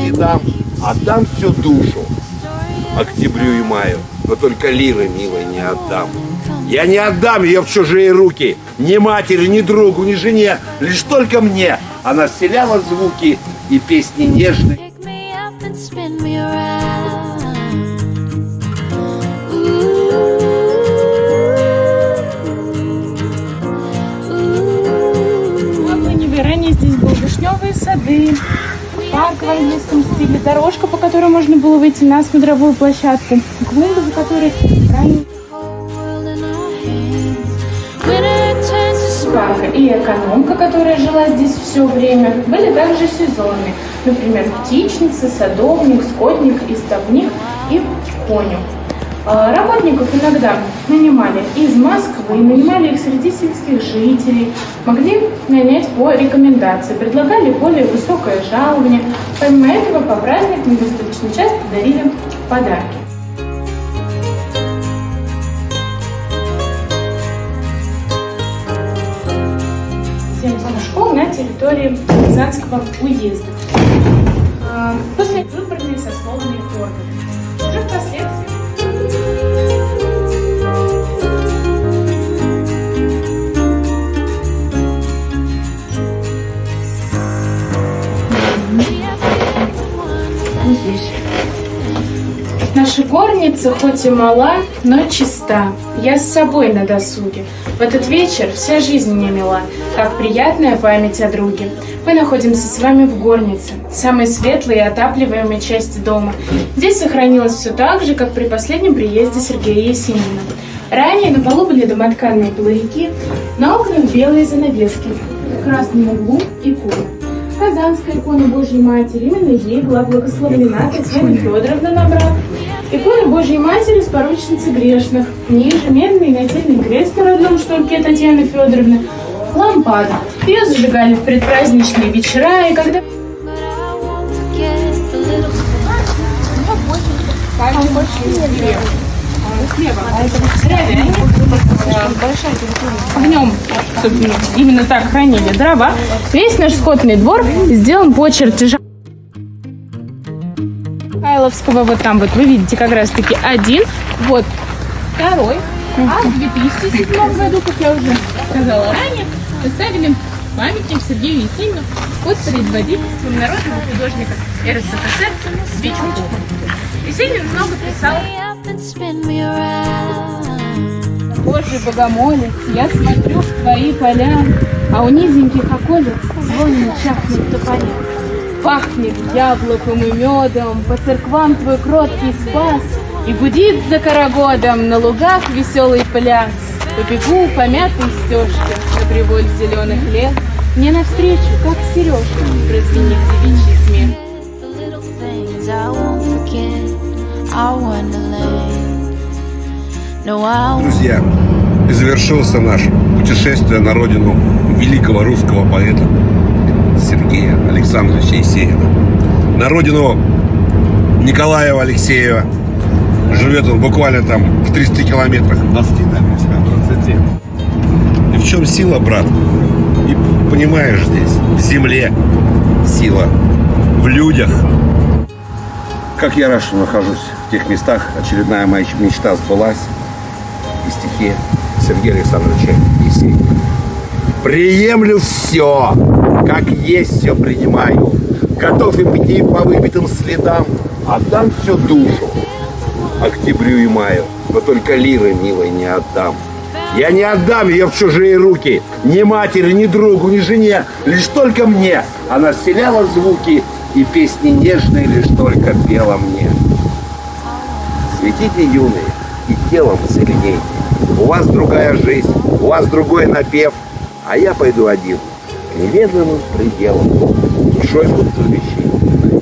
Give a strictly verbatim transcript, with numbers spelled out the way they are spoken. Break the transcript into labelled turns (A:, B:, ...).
A: следам, отдам всю душу октябрю и маю, но только лиры, милой, не отдам. Я не отдам ее в чужие руки, ни матери, ни другу, ни жене, лишь только мне. Она вселяла звуки и песни нежные.
B: Ранее здесь были вишневые сады, парк в английском стиле, дорожка, по которой можно было выйти на смотровую площадку, клумба, за которой ранее парка и экономка, которая жила здесь все время, были также сезонные, например, птичница, садовник, скотник, истовник и конюх. Работников иногда нанимали из Москвы, нанимали их среди сельских жителей, могли нанять по рекомендации, предлагали более высокое жалование. Помимо этого, по праздникам достаточно часто дарили подарки. семь школ на территории Рязанского уезда. После выбранные сословные органы. Уже впоследствии наша горница хоть и мала, но чиста. Я с собой на досуге. В этот вечер вся жизнь мне мила, как приятная память о друге. Мы находимся с вами в горнице, самой светлой и отапливаемой части дома. Здесь сохранилось все так же, как при последнем приезде Сергея Есенина. Ранее на полу были домотканные половики, на окнах белые занавески, в красном углу икона. Казанская икона Божьей Матери, именно ей была благословлена Татьяна Федоровна на брак. Икона Божьей Матери с поручницы грешных. Ниже медный нательный крест на родном штурке Татьяны Федоровны. Лампада. Ее зажигали в предпраздничные вечера, и когда... В нем, собственно, именно так хранили дрова. Весь наш скотный двор сделан по чертежам Михайловского. Вот там вот вы видите как раз таки один, вот второй. А в две тысячи седьмом году, как я уже сказала ранее, поставили памятник Сергею Есенину под предводительством народного художника эр эс эс эс эр Бичкова. Есенин много писал. Божий богомолец, я смотрю в твои поля, а у низеньких околиц звонно чахнет тополя. Пахнет яблоком и медом, по церквам твой кроткий спас, и гудит за карагодом на лугах веселый пляс. Побегу по мятой стежке на приволь зеленых лет, мне навстречу, как сережка, прозвенит девичий смех.
A: Друзья, и завершился наше путешествие на родину великого русского поэта Сергея Александровича Есенина. На родину Николаева Алексеева. Живет он буквально там в тридцати километрах. двадцати, двадцати. И в чем сила, брат? И понимаешь, здесь в земле сила, в людях. Как я рад, что нахожусь в тех местах. Очередная моя мечта сбылась. И стихи Сергея Александровича Есенина. Приемлю все, как есть все принимаю. Готов идти по выбитым следам. Отдам всю душу октябрю и маю, но только лиры, милой, не отдам. Я не отдам ее в чужие руки, ни матери, ни другу, ни жене, лишь только мне. Она вселяла звуки и песни нежные, лишь только пела мне. Светите, юные, и телом сильней. У вас другая жизнь, у вас другой напев, а я пойду один к неведомым пределам, душой будто вещей.